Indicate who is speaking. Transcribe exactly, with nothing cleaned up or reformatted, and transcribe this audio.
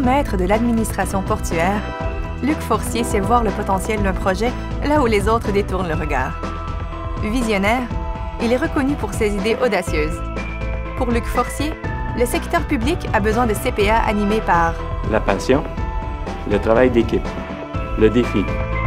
Speaker 1: maître de l'administration portuaire, Luc Forcier sait voir le potentiel d'un projet là où les autres détournent le regard. Visionnaire, il est reconnu pour ses idées audacieuses. Pour Luc Forcier, le secteur public a besoin de C P A animés par
Speaker 2: la passion, le travail d'équipe, le défi.